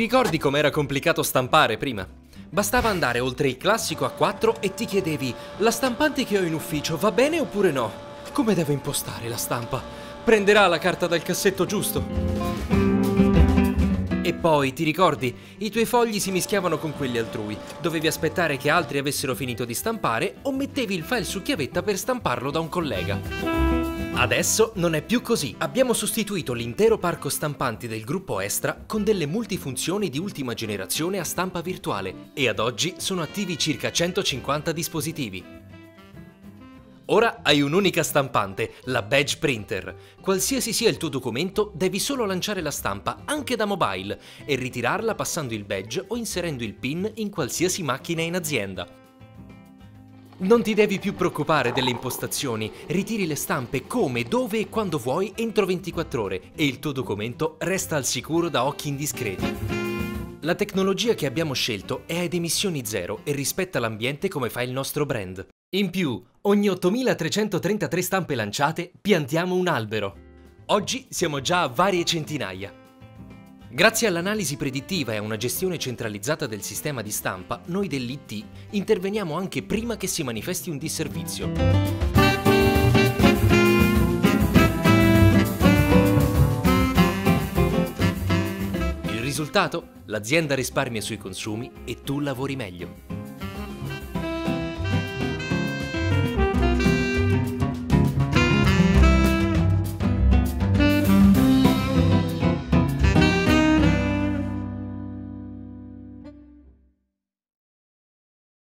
ricordi com'era complicato stampare prima? Bastava andare oltre il classico A4 e ti chiedevi: la stampante che ho in ufficio va bene oppure no? Come devo impostare la stampa? Prenderà la carta dal cassetto giusto? E poi, ti ricordi? I tuoi fogli si mischiavano con quelli altrui. Dovevi aspettare che altri avessero finito di stampare o mettevi il file su chiavetta per stamparlo da un collega. Adesso non è più così. Abbiamo sostituito l'intero parco stampanti del gruppo Estra con delle multifunzioni di ultima generazione a stampa virtuale e ad oggi sono attivi circa 150 dispositivi. Ora hai un'unica stampante, la Badge Printer. Qualsiasi sia il tuo documento, devi solo lanciare la stampa, anche da mobile, e ritirarla passando il badge o inserendo il PIN in qualsiasi macchina in azienda. Non ti devi più preoccupare delle impostazioni, ritiri le stampe come, dove e quando vuoi entro 24 ore e il tuo documento resta al sicuro da occhi indiscreti. La tecnologia che abbiamo scelto è ad emissioni zero e rispetta l'ambiente come fa il nostro brand. In più, ogni 8333 stampe lanciate piantiamo un albero. Oggi siamo già a varie centinaia. Grazie all'analisi predittiva e a una gestione centralizzata del sistema di stampa, noi dell'IT interveniamo anche prima che si manifesti un disservizio. Il risultato? L'azienda risparmia sui consumi e tu lavori meglio.